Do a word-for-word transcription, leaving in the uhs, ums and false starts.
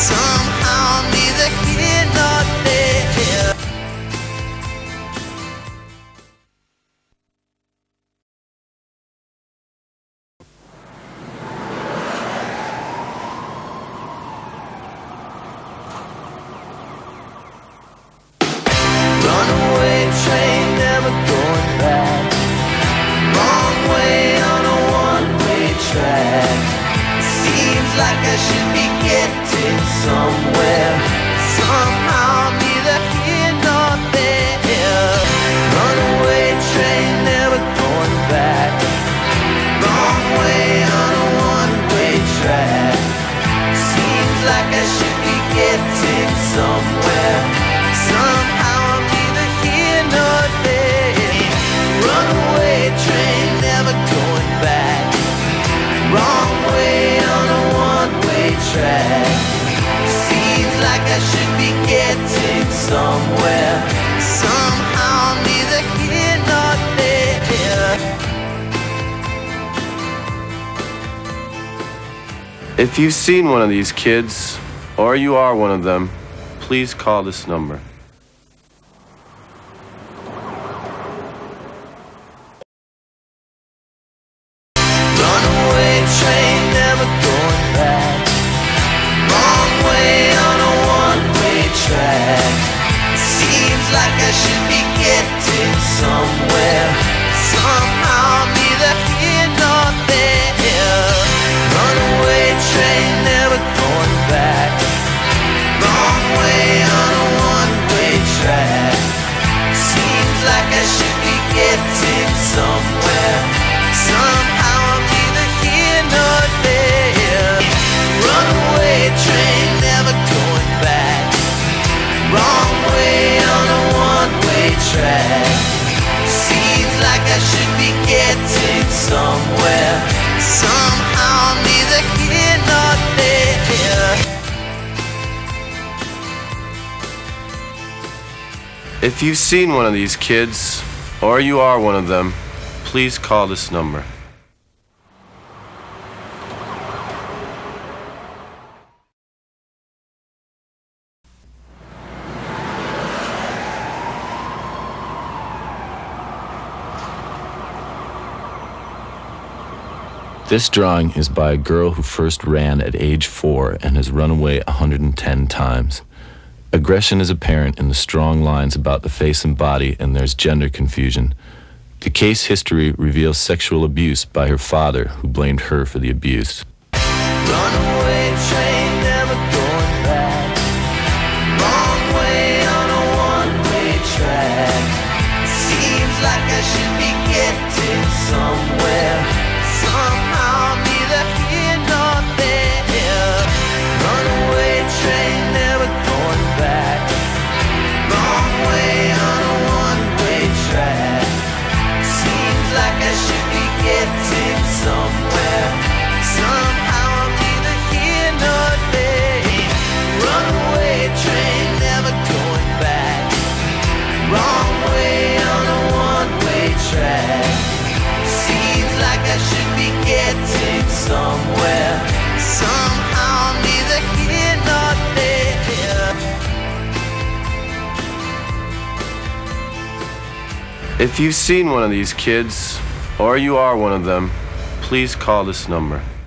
Somehow I'm neither here nor there. Runaway train, never going back. Wrong way on a one-way track. Seems like I should be getting somewhere. Somehow I'm neither here nor there. Runaway train, never going back. Wrong way on a one-way track. Seems like I should be getting somewhere. Somehow I'm neither here nor there. Runaway train, never going back. Wrong way on a one-way track. Seems like I should be getting somewhere. Somehow I'm neither here nor there. If you've seen one of these kids, or you are one of them, please call this number. Runaway train, never going back. Wrong way on a one-way track. Seems like I should be getting somewhere. Somehow I'm neither here nor there. Runaway train, never going back. Wrong way on a one-way track. Seems like I should be getting somewhere. Somehow I'm neither here nor there. Runaway train, never going back. Wrong way on a one-way track. Seems like I should be getting somewhere. Somehow I'm neither here nor there. If you've seen one of these kids, or you are one of them, please call this number. This drawing is by a girl who first ran at age four and has run away one hundred ten times. Aggression is apparent in the strong lines about the face and body, and there's gender confusion. The case history reveals sexual abuse by her father, who blamed her for the abuse. Runaway train, never going back. Wrong way on a one-way track. Seems like I should be getting somewhere. Somehow I'm neither here nor there. Runaway train, never going back. Wrong way on a one-way track. Seems like I should be getting somewhere. Somehow I'm neither here nor there. Runaway train, never going back. Wrong way on a one-way track. Seems like I should be getting somewhere. Somehow I'm neither here nor there. If you've seen one of these kids, or you are one of them, please call this number.